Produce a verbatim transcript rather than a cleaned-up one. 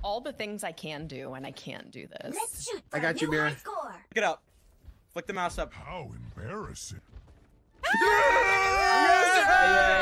all the things I can do, and I can't do this. Let's shoot I got you, Mira. Pick it up. Flick the mouse up. How embarrassing. Yeah!